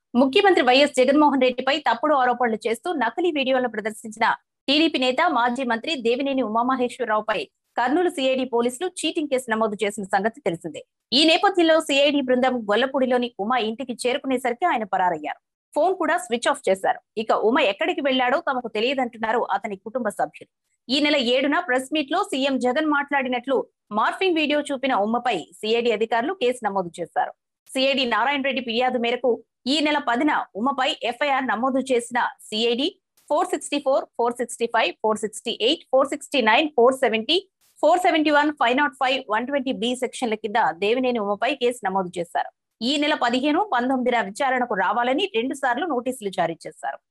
ముఖ్యమంత్రి వైఎస్ జగన్మోహన్ రెడ్డిపై తప్పుడు ఆరోపణలు చేస్తూ నకిలీ వీడియోలను ప్రదర్శించిన టీడీపీ నేత మాజీ మంత్రి దేవినేని ఉమామహేశ్వరరావుపై కర్నూలు సిఐడి పోలీసులు చీటింగ్ కేసు నమోదు చేసిన సంగతి తెలిసిందే. ఈ నేపథ్యంలో సిఐడి బృందం గొల్లపూడిలోని ఉమా ఇంటికి చేరుకునేసరికి ఆయన పరారయ్యారు. ఫోన్ కూడా స్విచ్ ఆఫ్ చేశారు. ఇక ఉమ ఎక్కడికి వెళ్లాడో తమకు తెలియదంటున్నారు అతని కుటుంబ సభ్యులు. ఈ నెల 7న ప్రెస్ మీట్ లో సీఎం జగన్ మాట్లాడినట్లు మార్ఫింగ్ వీడియో చూపిన ఉమ్మపై సిఐడి అధికారులు కేసు నమోదు చేశారు. సిఐడి నారాయణ రెడ్డి ఫిర్యాదు మేరకు ఈ నెల 10న ఉమపై ఎఫ్ఐఆర్ నమోదు చేసిన సిఐడి 464, 465, 468, 469, 470, 471, 505, 120B సెక్షన్ల కింద దేవినేని ఉమపై కేసు నమోదు చేశారు. ఈ నెల 15, 19న విచారణకు రావాలని 2 సార్లు నోటీసులు జారీ చేశారు.